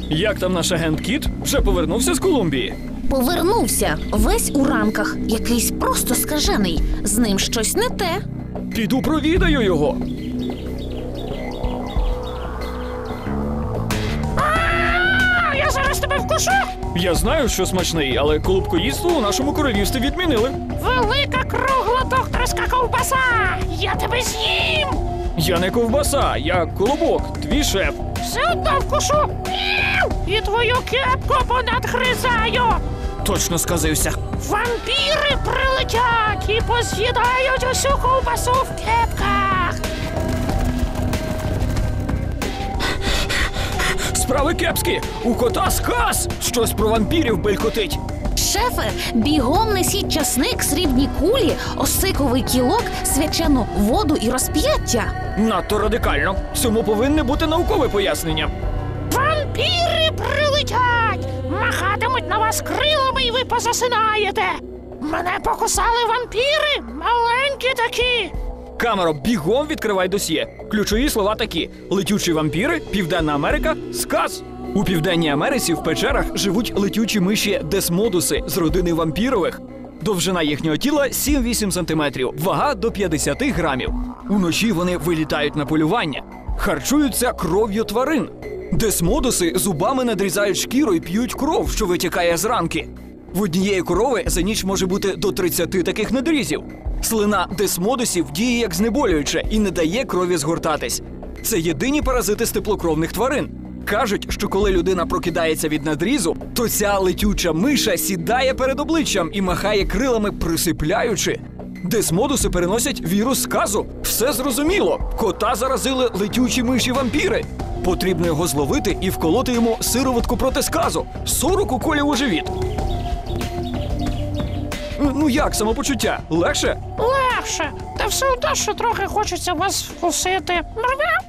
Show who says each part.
Speaker 1: Як там наш агент Кіт? Вже повернувся з Колумбії?
Speaker 2: Повернувся, весь у ранках, якийсь просто скажений. З ним щось не те.
Speaker 1: Піду провідаю його.
Speaker 3: Я зараз тебе вкушу!
Speaker 1: Я знаю, що смачний, але колубкоїдство у нашому королівстві відмінили.
Speaker 3: Велика кругла докторська ковбаса! Я тебе з'їм!
Speaker 1: Я не ковбаса, я колобок, твій шеф.
Speaker 3: Все одно вкушу! Мяу! І твою кепку понадгризаю!
Speaker 1: Точно сказився.
Speaker 3: Вампіри прилетять і поз'їдають усю ковбасу в кепках!
Speaker 1: Справи кепські! У кота сказ! Щось про вампірів белькотить.
Speaker 2: Шефе, бігом несіть часник, срібні кулі, осиковий кілок, свячену воду і розп'яття.
Speaker 1: Надто радикально. Цьому повинне бути наукове пояснення.
Speaker 3: Вампіри прилетять! Махатимуть на вас крилами і ви позасинаєте! Мене покусали вампіри, маленькі такі!
Speaker 1: Камеро, бігом відкривай досьє. Ключові слова такі: летючі вампіри, Південна Америка, сказ. У Південній Америці в печерах живуть летючі миші десмодуси з родини вампірових. Довжина їхнього тіла 7-8 сантиметрів, вага до 50 грамів. Уночі вони вилітають на полювання. Харчуються кров'ю тварин. Десмодуси зубами надрізають шкіру і п'ють кров, що витікає з ранки. В однієї корови за ніч може бути до 30 таких надрізів. Слина десмодусів діє як знеболююче і не дає крові згортатись. Це єдині паразити з теплокровних тварин. Кажуть, що коли людина прокидається від надрізу, то ця летюча миша сідає перед обличчям і махає крилами, присипляючи. Десмодуси переносять вірус сказу. Все зрозуміло. Кота заразили летючі миші-вампіри. Потрібно його зловити і вколоти йому сироватку проти сказу. 40 уколів у живіт. Ну як самопочуття? Легше?
Speaker 3: Легше, та все одно, що трохи хочеться вас вкусити. Мрвя!